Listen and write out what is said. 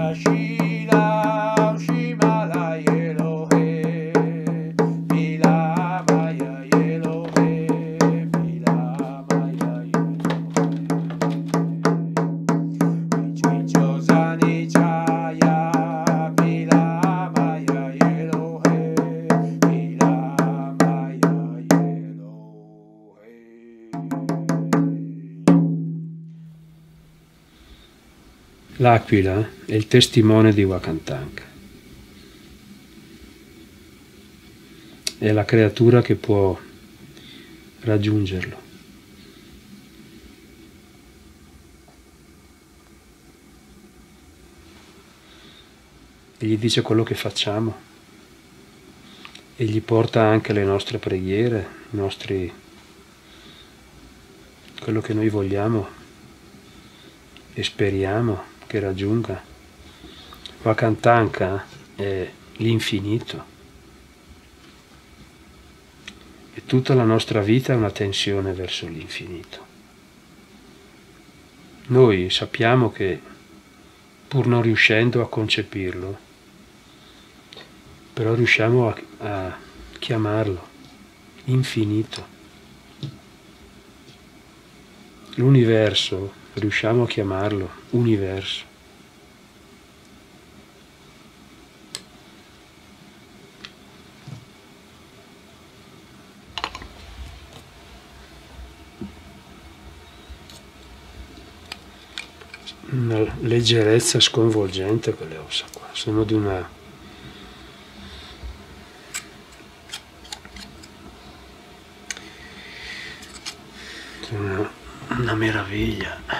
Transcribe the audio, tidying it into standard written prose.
L'aquila è il testimone di Wakantanka. È la creatura che può raggiungerlo. E gli dice quello che facciamo e gli porta anche le nostre preghiere, quello che noi vogliamo e speriamo che raggiunga. Wakantanka è l'infinito e tutta la nostra vita è una tensione verso l'infinito. Noi sappiamo che, pur non riuscendo a concepirlo, però riusciamo a chiamarlo infinito. L'universo riusciamo a chiamarlo universo. Una leggerezza sconvolgente quelle ossa qua, sono di una meraviglia.